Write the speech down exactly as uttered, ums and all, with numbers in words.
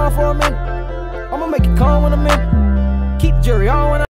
calm for a minute. I'ma make it calm when I'm in. Keep the jury on when I